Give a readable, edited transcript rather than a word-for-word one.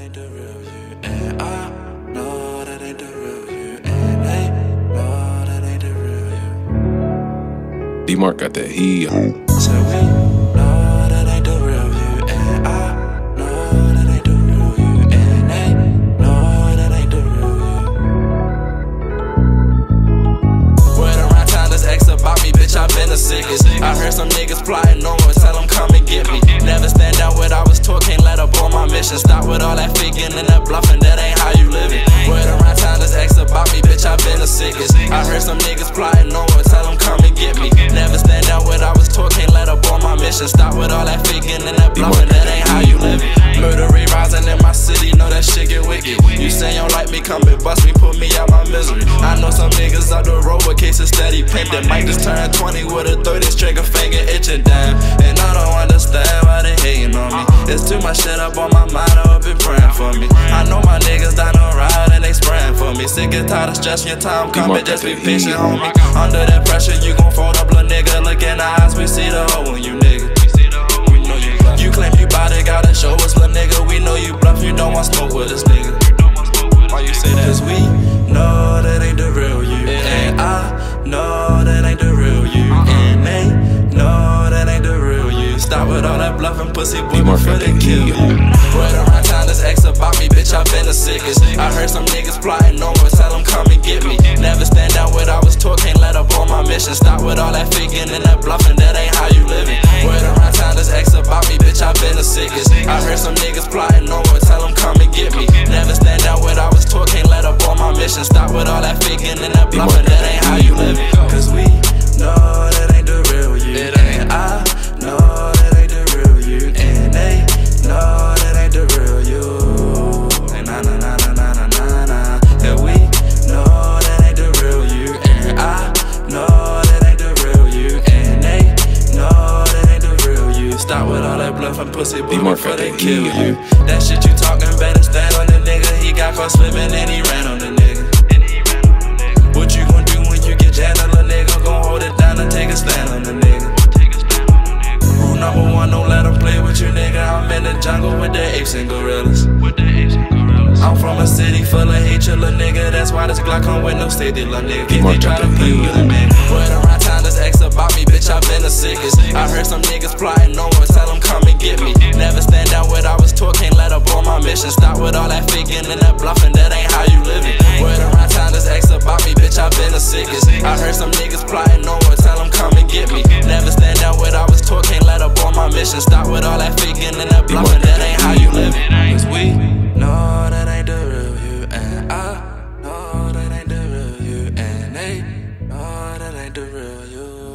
ain't the real you, and I know that ain't the real you, and they know that ain't the real you. D-Mark got that heat. So we know that ain't the real you, and I know that ain't the real you, and they know that ain't the real you. Word around town, this X about me, bitch, I been the sickest. I heard some niggas plotting on me, tell them come and get me. Never stand down what I was taught, can't let up on my mission. Stop with all that faking and that bluffing, that ain't how you living. Word around town, this X about me, bitch, I been the sickest. I heard some niggas plotting on me, tell them come and get me. Never stand down what I was taught, can't let up on my mission. Stop with all that faking and that bluffing, that ain't how you living. Murder rate rising in my city, know that shit get wicked. You say you don't like me, come and bust me, put me out my misery. I know some niggas out the road with cases steady pending. Might just turn 20 with a 30 trigger finger itching down. And I don't understand why they hating on me. It's too much shit up on my mind, I've been praying for me. I know my niggas down the ride and they spraying for me. Sick and tired of stressing, your time coming, just be patient, homie. Under that pressure, you gon' fold up, little nigga. Look in the eyes, we see the hole in you, nigga. You claim you bout it, gotta show us, little nigga. We know you bluff, you don't want smoke with us, nigga. Why you say that? Cause we know that ain't the real you, and I know that ain't the real you, and they know that ain't the real you. Stop with all that bluffing, pussy boy, before they kill you. Word around town, this X about me, bitch, I been the sickest. I heard some niggas plotting on me, tell them come and get me. Never stand down what I was taught, can't let up on my mission. Stop with all that faking and that bluffing, that ain't how you living. Word around town, this X about me, bitch, I been the sickest. I heard some niggas plotting on me, tell them come and get me. Never stand down what I was taught, can't let up on my mission. Stop with all that faking and that bluffing, that ain't how you living. Cause we know that ain't the real you, and I know that ain't the real you, and they know that ain't the real you. And nah nah nah nah nah nah nah. Yeah, we know that ain't the real you, and I know that ain't the real you, and they know that ain't the real you. Stop with all that bluffing, pussy boy, before they kill you. That shit you talking, better stand on the nigga. He got caught slipping and he ran on the nigga. What you gon' do when you get jammed on the nigga? Gon' hold it down and take a stand on the nigga. Rule number one, don't let them play with you, nigga. I'm in the jungle with the apes and gorillas. I'm from a city full of hate, you little nigga. That's why this Glock come with no safety, little nigga. If they try to play with a nigga. Word around town, this X about me, bitch, I been the sickest. I heard some niggas plotting on me, tell them come and get me. Never stand down what I was taught, can't let up on my mission. Stop with all that faking and that bluffing, that ain't how you living. Word around town, this X about me, bitch, I been the sickest. I heard some niggas plotting on me, tell them come and get me. Never stand down what I was taught, can't let up on my mission. Stop with all that faking and that bluffing, that ain't how you living. Cause we know that ain't the real you, and I know that ain't the real you, and they know that ain't the real you.